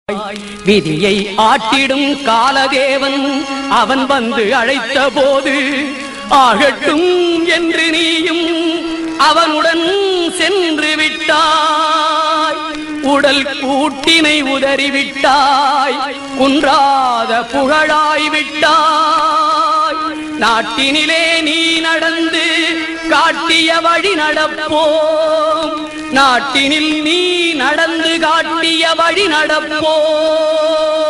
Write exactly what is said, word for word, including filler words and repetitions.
விதியை ஆட்டிடும் காலதேவன் அவன் வந்து அழைத்த போது ஆகட்டும் என்று நீயும் அவனுடன் சென்று விட்டாய். உடல் கூட்டினை உதறிவிட்டாய், குன்றாத புகழாய் விட்டாய். நாட்டினிலே நீ நடந்து காட்டிய வழி நடப்போம், நாட்டினில் நீ நடந்து காட்டிய வழி நடப்போம்.